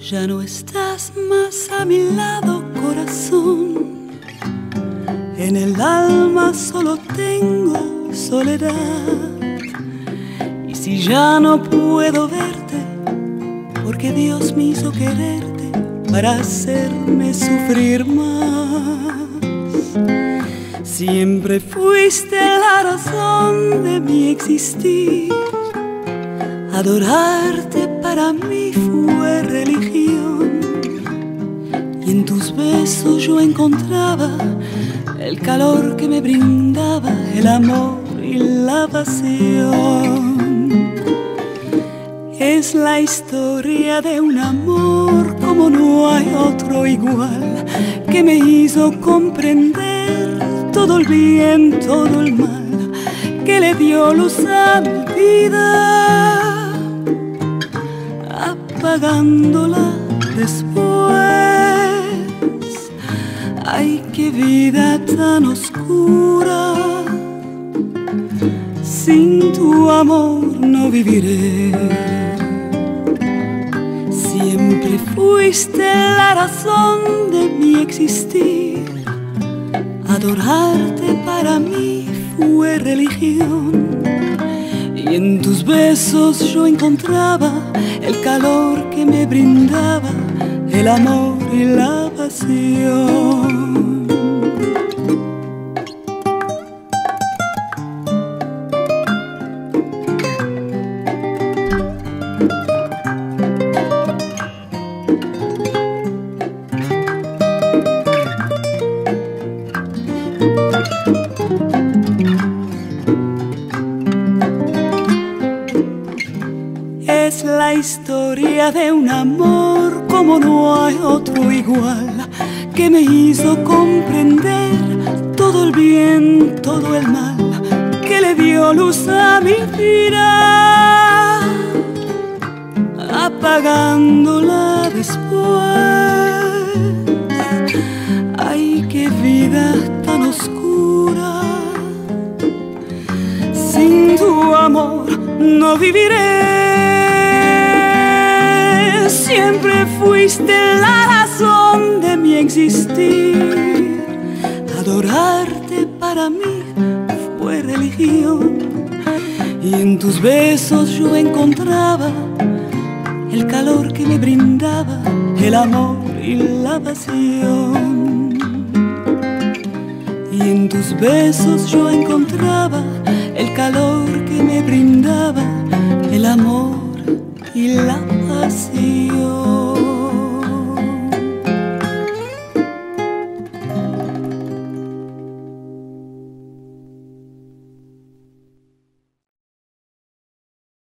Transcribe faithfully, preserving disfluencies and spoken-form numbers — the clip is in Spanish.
Ya no estás más a mi lado, corazón. En el alma solo tengo soledad. Y si ya no puedo verte, porque Dios me hizo quererte para hacerme sufrir más. Siempre fuiste la razón de mi existir. Adorarte para mí fue religión. Y en tus besos yo encontraba el calor que me brindaba el amor y la pasión. Es la historia de un amor como no hay otro igual, que me hizo comprender todo el bien, todo el mal, que le dio luz a mi vida, apagándola después. Ay, qué vida tan oscura, sin tu amor no viviré. Siempre fuiste la razón de mi existir. Adorarte para mí fue religión. Y en tus besos yo encontraba el calor que me brindaba el amor y la pasión. Es la historia de un amor como no hay otro igual, que me hizo comprender todo el bien, todo el mal, que le dio luz a mi vida, apagándola después. Ay, qué vida tan oscura, sin tu amor no viviré. Siempre fuiste la razón de mi existir. Adorarte para mí fue religión. Y en tus besos yo encontraba el calor que me brindaba el amor y la pasión. Y en tus besos yo encontraba el calor que me brindaba el amor y la pasión.